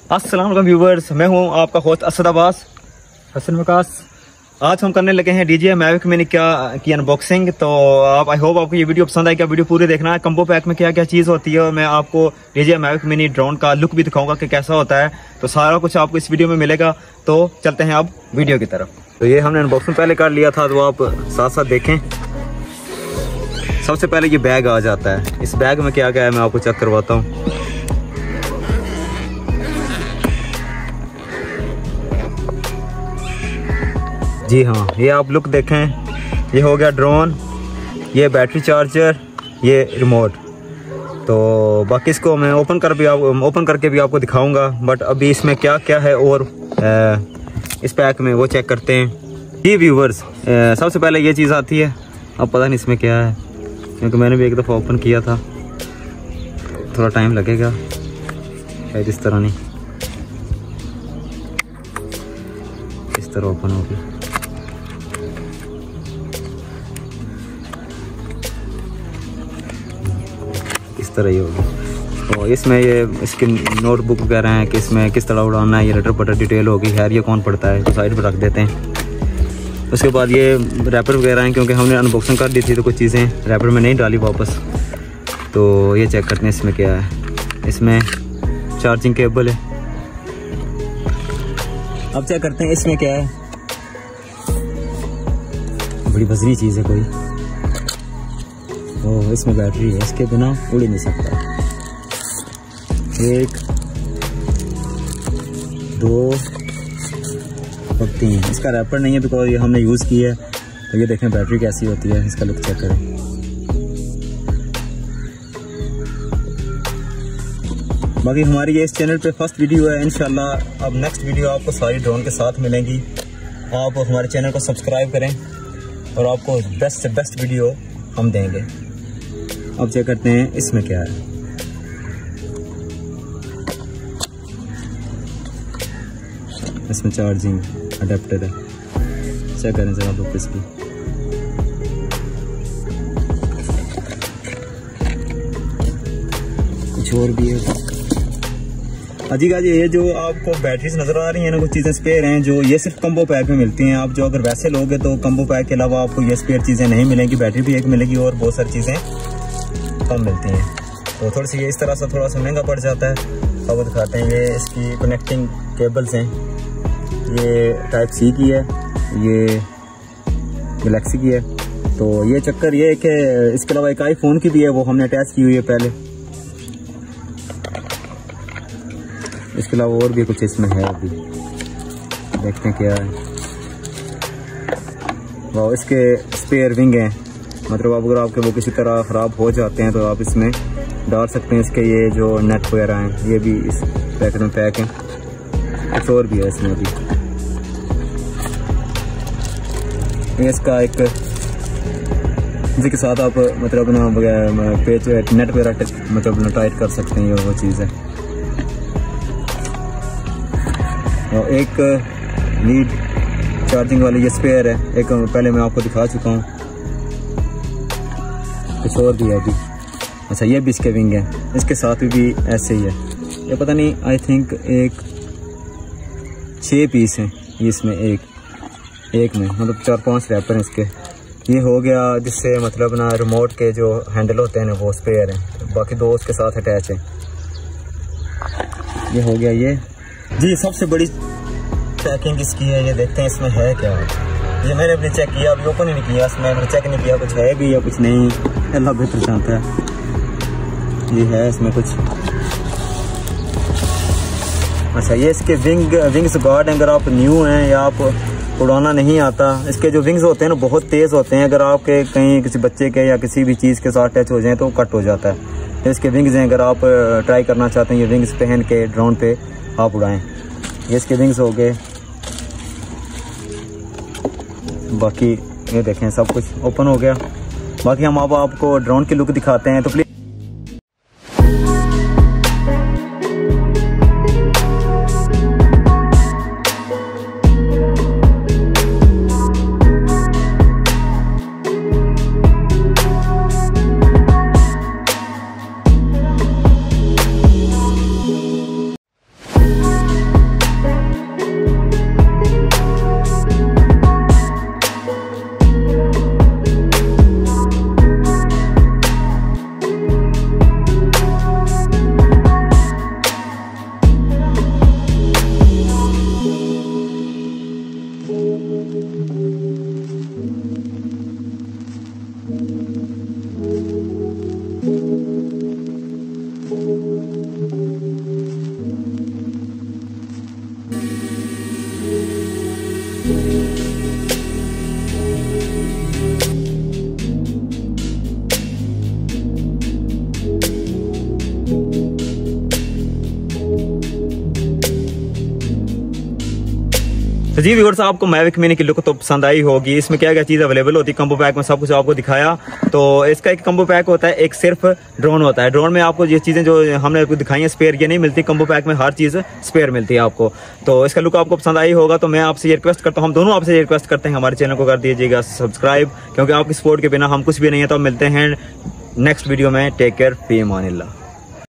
अस्सलाम वालेकुम व्यूवर्स, मैं हूं आपका होस्ट असद अब्बास हसन वकास। आज हम करने लगे हैं DJI Mavic Mini की अनबॉक्सिंग। तो आई होप आपको ये वीडियो पसंद आएगा। वीडियो पूरी देखना है। कम्बो पैक में क्या क्या चीज़ होती है और मैं आपको DJI Mavic Mini ड्रोन का लुक भी दिखाऊंगा कि कैसा होता है। तो सारा कुछ आपको इस वीडियो में मिलेगा। तो चलते हैं अब वीडियो की तरफ। तो ये हमने अनबॉक्सिंग पहले कर लिया था, तो आप साथ साथ देखें। सबसे पहले ये बैग आ जाता है। इस बैग में क्या क्या है मैं आपको चेक करवाता हूँ। जी हाँ, ये आप लुक देखें। ये हो गया ड्रोन, ये बैटरी चार्जर, ये रिमोट। तो बाकी इसको मैं ओपन करके भी आपको दिखाऊंगा। बट अभी इसमें क्या क्या है और इस पैक में वो चेक करते हैं। जी व्यूवर्स, सबसे पहले ये चीज़ आती है। अब पता नहीं इसमें क्या है, क्योंकि मैंने भी एक दफ़ा ओपन किया था। थोड़ा टाइम लगेगा शायद। इस तरह नहीं, इस तरह ओपन होगी। इस तरह ही होगी। तो इसमें ये इसकी नोटबुक वगैरह हैं कि इसमें किस तरह उड़ाना है। ये रटर पटर डिटेल होगी। खैर ये कौन पढ़ता है, तो साइड पर रख देते हैं। उसके बाद ये रैपर वगैरह हैं, क्योंकि हमने अनबॉक्सिंग कर दी थी तो कुछ चीज़ें रैपर में नहीं डाली वापस। तो ये चेक करते हैं इसमें क्या है। इसमें चार्जिंग केबल है। अब चेक करते हैं इसमें क्या है। बड़ी बजरी चीज़ है कोई। ओह, इसमें बैटरी है, इसके बिना उड़ ही नहीं सकता। 1 2 और 3। इसका रैपर नहीं है बिकॉज ये हमने यूज़ की है। तो ये देखें बैटरी कैसी होती है। इसका लुक चेक करें। बाकी हमारी ये इस चैनल पे फर्स्ट वीडियो है। इंशाल्लाह अब नेक्स्ट वीडियो आपको सारी ड्रोन के साथ मिलेंगी। आप हमारे चैनल को सब्सक्राइब करें और आपको बेस्ट से बेस्ट वीडियो हम देंगे। अब चेक करते हैं इसमें क्या है। इसमें चार्जिंग अडेप्टर है। चेक करें जरा लुक इसकी। कुछ और भी है। अजी का ये जो आपको बैटरीज नजर आ रही हैं ना, कुछ चीज़ें स्पेयर हैं जो ये सिर्फ कम्बो पैक में मिलती हैं। आप जो अगर वैसे लोगे तो कम्बो पैक के अलावा आपको ये स्पेयर चीज़ें नहीं मिलेंगी। बैटरी भी एक मिलेगी और बहुत सारी चीज़ें कम मिलती हैं। तो थोड़ी सी ये इस तरह से थोड़ा सा महंगा पड़ जाता है। अब दिखाते हैं। ये इसकी कनेक्टिंग केबल्स हैं। ये टाइप C की है, ये गैलेक्सी की है। तो ये चक्कर ये है कि इसके अलावा एक iPhone की भी है, वो हमने अटैच की हुई है पहले। इसके अलावा और भी कुछ इसमें है, अभी देखते हैं क्या है। वाह, इसके स्पेयर विंग हैं। मतलब अगर आपके वो किसी तरह ख़राब हो जाते हैं तो आप इसमें डाल सकते हैं। इसके ये जो नेट वगैरह हैं ये भी इस पैकेट में पैक हैं। कुछ और भी है इसमें अभी। इसका एक जिसके साथ आप मतलब ना पेज नेट वगैरह मतलब टाइट कर सकते हैं। ये वो चीज़ है। और एक लीड चार्जिंग वाली ये स्पेयर है। एक पहले मैं आपको दिखा चुका हूँ। कुछ और भी है अभी। अच्छा, ये भी इसके विंग है। इसके साथ भी ऐसे ही है। ये पता नहीं, आई थिंक 6 पीस हैं ये इसमें। एक में मतलब 4-5 रैपर हैं इसके। ये हो गया जिससे मतलब ना रिमोट के जो हैंडल होते हैं ना वो स्पेयर हैं। बाकी 2 उसके साथ अटैच हैं। ये हो गया ये। जी सबसे बड़ी पैकिंग इसकी है। ये देखते हैं इसमें है क्या है। ये मैंने अपने चेक किया, अभी ओपन ही नहीं किया। इसमें मैंने चेक नहीं किया कुछ है भी या कुछ नहीं। अल्लाह बेहतर जानता है। ये है इसमें कुछ। अच्छा, ये इसके विंग्स गार्ड हैं। अगर आप न्यू हैं या आप उड़ाना नहीं आता, इसके जो विंग्स होते हैं ना बहुत तेज़ होते हैं। अगर आपके कहीं किसी बच्चे के या किसी भी चीज़ के साथ टच हो जाए तो कट हो जाता है। तो इसके विंग्स हैं। अगर आप ट्राई करना चाहते हैं ये विंग्स पहन के ड्रोन पे आप उड़ाएं। ये इसके विंग्स हो गए। बाकी ये देखें सब कुछ ओपन हो गया। बाकी हम अब आपको ड्रोन की लुक दिखाते हैं। तो प्लीज तो जी व्यूअर्स, आपको मैविक मिनी की लुक तो पसंद आई होगी। इसमें क्या क्या चीज़ अवेलेबल होती है कम्बो पैक में, सब कुछ आपको दिखाया। तो इसका एक कम्बो पैक होता है, एक सिर्फ ड्रोन होता है। ड्रोन में आपको ये चीज़ें जो हमने आपको दिखाई हैं स्पेयर, ये नहीं मिलती। कम्बो पैक में हर चीज़ स्पेयर मिलती है आपको। तो इसका लुक आपको पसंद आई होगा। तो मैं आपसे ये रिक्वेस्ट करता हूँ, हम दोनों आपसे ये रिक्वेस्ट करते हैं, हमारे चैनल को कर दीजिएगा सब्सक्राइब, क्योंकि आपकी सपोर्ट के बिना हम कुछ भी नहीं है। तो मिलते हैं नेक्स्ट वीडियो में। टेक केयर, फी अमानिल्लाह।